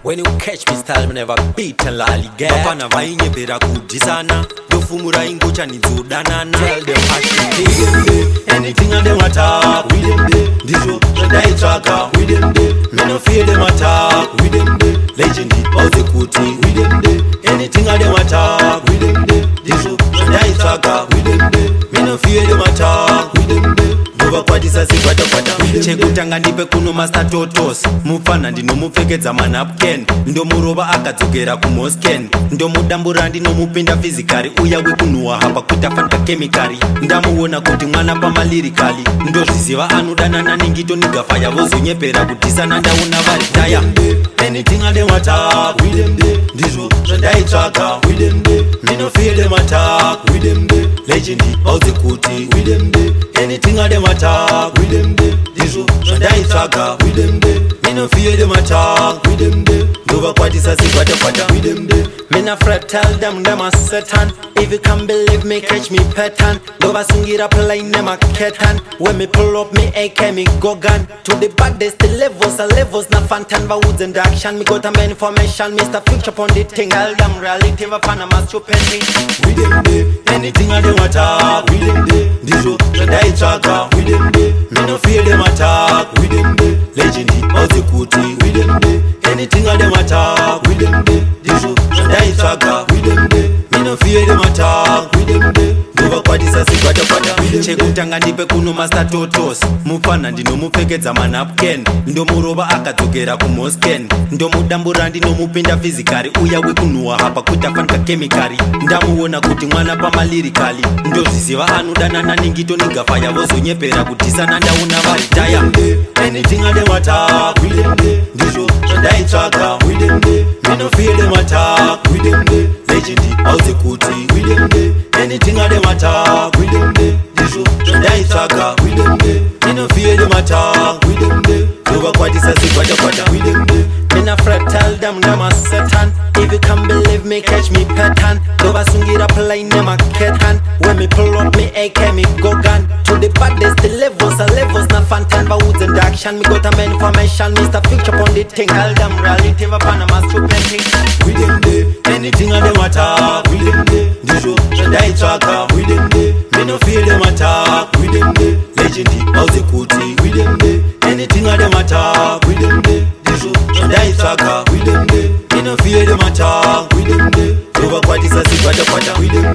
When you catch me style, me never beat and lollygaga. Bafana vainye pera kudisana. Dofumura ingocha nizodanana. Tell them hashtag anything and them attack. We them day. This show the die tracker. We them day. Me no fear them attack. We them day. Legendary all the kuti. We them day. Anything and them attack. We them day. This show the die tracker. We them day. Me no fear them attack. We them day. Nova kwadisa si kwata. Chekutanga ndipe kuno master totos. Mufana ndinomupfekedza manapken. Ndomuroba akadzokera kumosken. Ndomudambura ndinomupinda physically. Uya wekunuwa hapa kutafanta chemically. Ndamuona kuti mwana pamalirikali. Ndozviziva anodanana ningito nigafaya vozonyepera kutisana ndaona varitaya. Anything and them attack. We them day. Ndizvo zvandaitsvaka. We them day. Me no fear them attack. We them day. Legendary all the kuti. We them day. Anything and them attack. We them day. Ndizvo zvandaitsvaka. We them day. Me no fear them attack. We them day. Nova kwadisa si kwata. We them day. Me na fret, tell them a Satan. If you can't believe me, catch me pattern. Nova sungira play them a ketan. When me pull up me AK me go gun. To the baddest the levels na fantan va woods and action. Me got a man information, Mr. Future upon the thing. All them reality va Panama stupendly. We them day. Anything and them attack. We them day. Ndizvo zvandaitsvaka. We them day. Me no fear them attack. We them day. Legendary all the kuti. We them day. Anything and them attack. We them day. Ndizvo zvandaitsvaka. We them day. Me no fear them attack. We them day. Nova kwadisa si kwata. Chekutanga ndipe kuno master totos. Mufana ndinomupfekedza manapken. Ndomuroba akadzokera kumosken. Ndomudambura ndinomupinda physically. Uya wekunuwa hapa kutafanta chemically. Ndamuona kuti mwana pamalirikali. Ndozviziva anodanana ningito nigafaya vozonyepera kutisana ndaona varitaya. Anything and them attack. We them day. Ndizvo zvandaitsvaka. We them day. Me no fear them attack. We them day. Legendary all the kuti. We them day. Anything and them attack. We them day. Ndizvo zvandaitsvaka. We them day. Me no fear them attack. We them day. Nova kwadisa si kwata. We them day. Me na fret, tell them a Satan. If you can't believe me, catch me pattern. Nova sungira play them a ketan. When me pull up me AK me go gun. To the baddest the levels na fantan va woods and action. Me got a man information, Mr. Future upon the thing. All them reality va Panama stupendly. We them day. Anything and them attack. We them day. Ndizvo zvandaitsvaka. We them day. Me no fear them attack. We them day. Legendary all the kuti. We them day. Anything and them attack. We them day. Ndizvo zvandaitsvaka. We them day. Me no fear them attack. We them day. Nova kwadisa si kwata. We them